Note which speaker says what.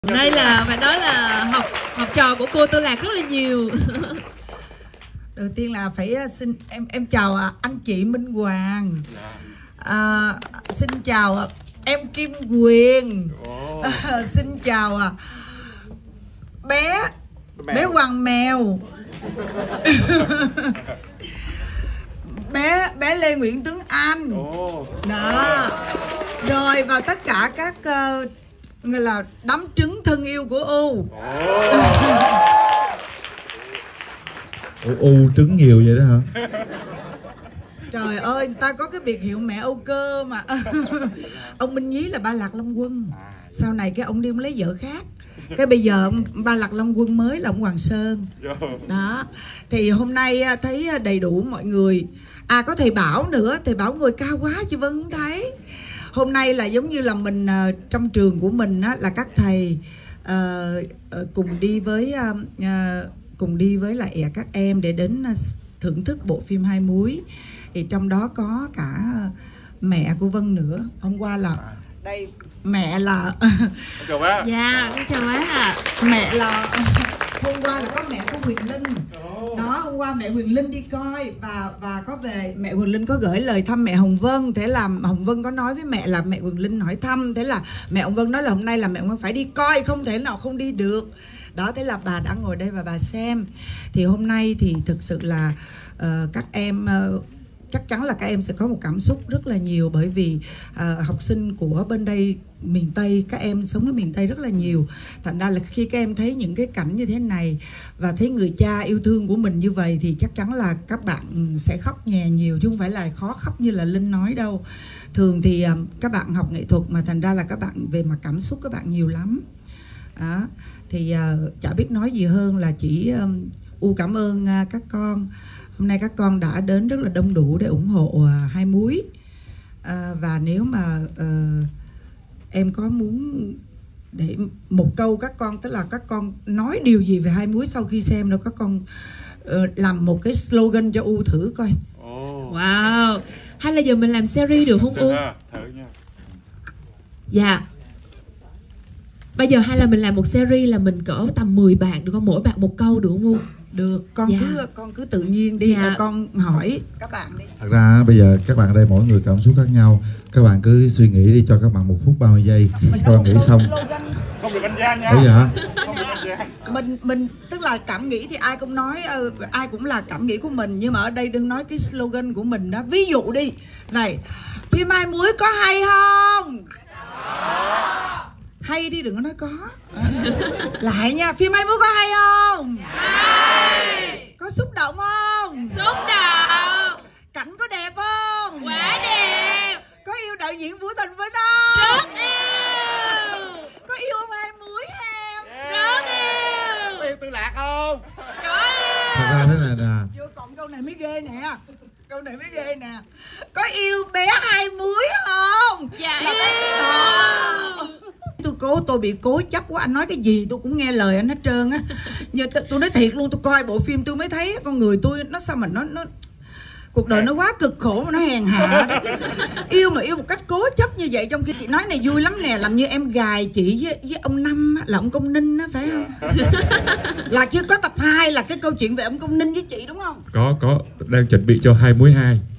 Speaker 1: Đây là phải nói là học trò của cô Tô Lạc rất là nhiều.
Speaker 2: Đầu tiên là phải xin em chào anh chị Minh Hoàng. Xin chào em Kim Quyền. Xin chào bé Hoàng Mèo. bé Lê Nguyễn Tuấn Anh. Đó. Rồi và tất cả các người là đám trứng thân yêu của U.
Speaker 3: U trứng nhiều vậy đó hả?
Speaker 2: Trời ơi, người ta có cái biệt hiệu mẹ Âu Cơ mà. Ông Minh Nhí là ba Lạc Long Quân. Sau này cái ông đi lấy vợ khác. Cái bây giờ ông ba Lạc Long Quân mới là ông Hoàng Sơn. Đó. Thì hôm nay thấy đầy đủ mọi người. Có thầy Bảo nữa. Thầy Bảo ngồi cao quá chứ Vân không thấy. Hôm nay là giống như là mình trong trường của mình á, là các thầy cùng đi với lại các em để đến thưởng thức bộ phim Hai Múi. Thì trong đó có cả mẹ của Vân nữa. Hôm qua là đây mẹ là
Speaker 4: chào bác.
Speaker 1: Dạ, con chào bác ạ.
Speaker 2: Mẹ là hôm qua là có mẹ của Huyền Linh. Đó, hôm qua mẹ Huyền Linh đi coi và có về mẹ Huyền Linh có gửi lời thăm mẹ Hồng Vân. Thế là Hồng Vân có nói với mẹ là mẹ Huyền Linh hỏi thăm. Thế là mẹ Hồng Vân nói là hôm nay là mẹ Hồng Vân phải đi coi, không thể nào không đi được. Đó, thế là bà đã ngồi đây và bà xem. Thì hôm nay thì thực sự là các em chắc chắn là các em sẽ có một cảm xúc rất là nhiều. Bởi vì học sinh của bên đây miền Tây, các em sống ở miền Tây rất là nhiều. Thành ra là khi các em thấy những cái cảnh như thế này và thấy người cha yêu thương của mình như vậy thì chắc chắn là các bạn sẽ khóc nhè nhiều, chứ không phải là khó khóc như là Linh nói đâu. Thường thì các bạn học nghệ thuật mà thành ra là các bạn về mặt cảm xúc các bạn nhiều lắm. Đó. Thì chả biết nói gì hơn là chỉ cảm ơn các con. Hôm nay các con đã đến rất là đông đủ để ủng hộ Hai Múi. Và nếu mà em có muốn để một câu các con, tức là các con nói điều gì về Hai Múi sau khi xem đâu, các con làm một cái slogan cho U thử coi.
Speaker 1: Wow. Hay là giờ mình làm series được không U?
Speaker 4: Thử nha.
Speaker 1: Dạ. Bây giờ hay là mình làm một series là mình cỡ tầm 10 bạn được không? Mỗi bạn một câu được không U?
Speaker 2: Được, con cứ tự nhiên đi. Con hỏi các bạn đi.
Speaker 3: Thật ra bây giờ các bạn ở đây mỗi người cảm xúc khác nhau. Các bạn cứ suy nghĩ đi, cho các bạn 1 phút 30 giây. Các bạn nghĩ xong.
Speaker 4: Không được ăn gian nha.
Speaker 3: Bây giờ hả?
Speaker 4: Không được ăn gian.
Speaker 2: Mình tức là cảm nghĩ thì ai cũng nói, ai cũng là cảm nghĩ của mình. Nhưng mà ở đây đừng nói cái slogan của mình đó. Ví dụ đi. Này, phim Hai Múi có hay không? Hay đi, đừng có nói có. Lại nha, phim Hai Múi có hay không?
Speaker 1: Hay.
Speaker 2: Có xúc động không?
Speaker 1: Xúc động.
Speaker 2: Cảnh có đẹp không?
Speaker 1: Quá đẹp.
Speaker 2: Có yêu đạo diễn Vũ Thành Vinh không?
Speaker 1: Rất yêu.
Speaker 2: Có yêu ông Hai Múi không?
Speaker 1: Rất yêu.
Speaker 4: Có yêu Tư Lạc không?
Speaker 1: Có yêu.
Speaker 3: Thật ra thế này nè.
Speaker 2: Chưa, còn câu này mới ghê nè. Câu này mới ghê nè. Có yêu bé Hai Múi không?
Speaker 1: Dạ
Speaker 2: yêu. Tôi bị cố chấp quá, anh nói cái gì tôi cũng nghe lời anh hết trơn á. Nhưng tôi nói thiệt luôn, tôi coi bộ phim tôi mới thấy con người tôi nó sao mà nó cuộc đời nó quá cực khổ mà nó hèn hạ đó. Yêu mà yêu một cách cố chấp như vậy, trong khi chị nói này vui lắm nè, làm như em gài chị với ông Năm là ông Công Ninh á, phải không? Là chưa có tập 2 là cái câu chuyện về ông Công Ninh với chị đúng không?
Speaker 5: Có đang chuẩn bị cho Hai Múi 2.